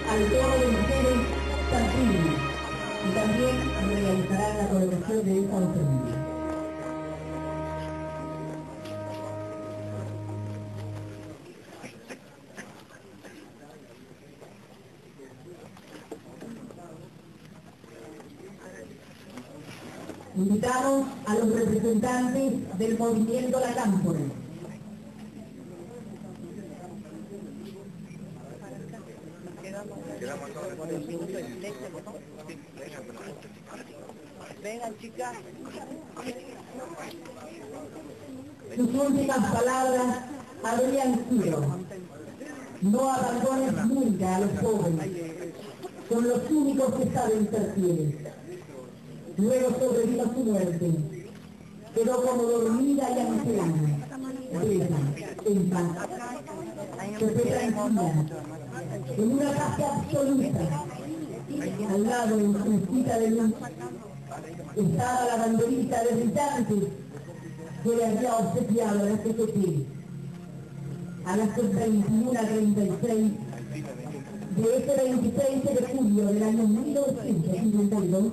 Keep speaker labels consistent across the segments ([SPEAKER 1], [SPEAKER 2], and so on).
[SPEAKER 1] al coro de mujeres Santilli y también realizarán la colocación de esta ofrenda. Invitamos a los representantes del movimiento La Cámpora.
[SPEAKER 2] Vengan, chicas.
[SPEAKER 1] Sus últimas palabras habrían sido: no abandones nunca a los jóvenes, son los únicos que saben ser fieles. Luego sobrevino su muerte, quedó como dormida y anciana, bella, en paz. Se fue tranquila, en una paz absoluta. Al lado, en su mesita de luz, estaba la banderita de brillantes que le había obsequiado a la CGT. A las 21:36 de este 26 de julio del año 1952,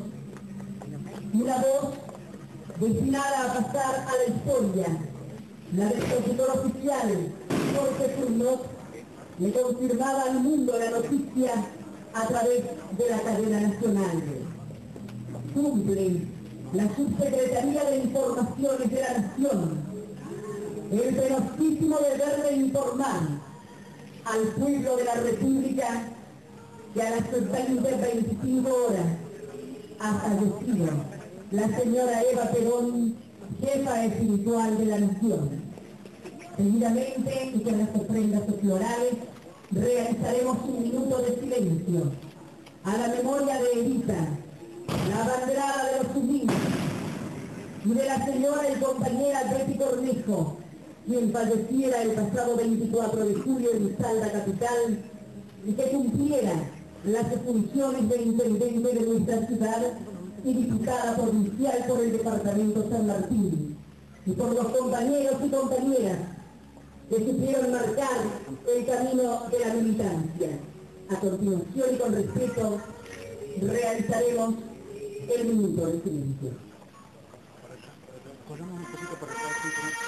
[SPEAKER 1] una voz destinada a pasar a la historia, la del locutor oficial Jorge Furnot, le confirmaba al mundo la noticia a través de la cadena nacional. Cumple la Subsecretaría de Informaciones de la Nación el penosísimo deber de informar al pueblo de la República que a las 20:25 horas ha fallecido la señora Eva Perón, jefa espiritual de la Nación. Seguidamente, y con las ofrendas florales, realizaremos un minuto de silencio a la memoria de Evita, la abanderada de los humildes, y de la señora y compañera Betty Cornejo, quien falleciera el pasado 24 de julio en Salta capital y que cumpliera las funciones de intendente de nuestra ciudad y diputada provincial por el departamento San Martín, y por los compañeros y compañeras que supieron marcar el camino de la militancia. A continuación y con respeto realizaremos el minuto de silencio.
[SPEAKER 2] Corramos un poquito por acá.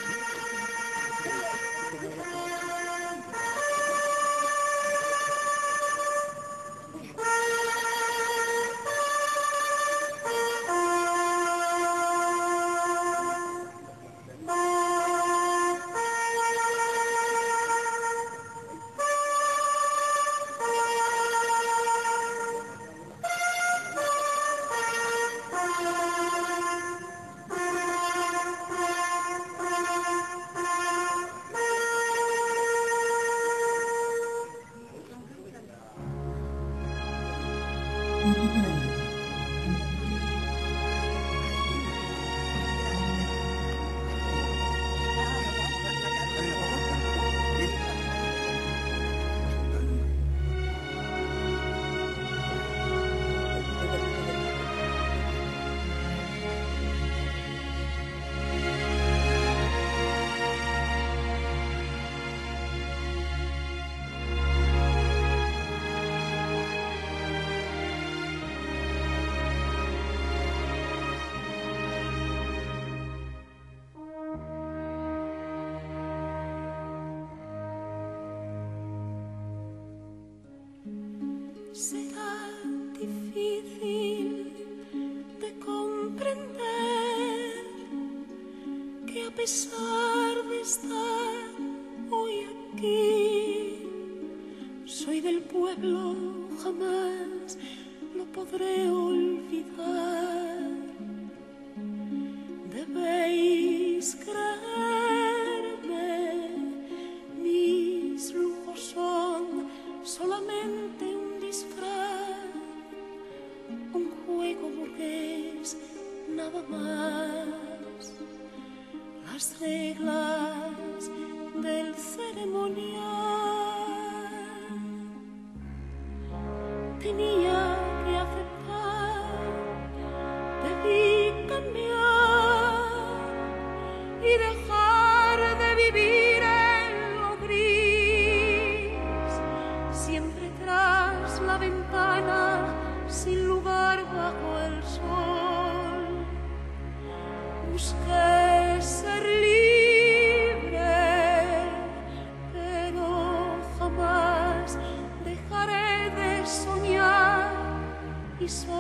[SPEAKER 3] Será difícil de comprender que a pesar de estar hoy aquí, soy del pueblo, jamás lo podré olvidar. Debéis creerme, mis lujos son solamente un disfraz, un juego burgués, nada más. Las reglas del ceremonial tenía que aceptar, debí cambiar y dejar de vivir en lo gris, siempre tras la pisar.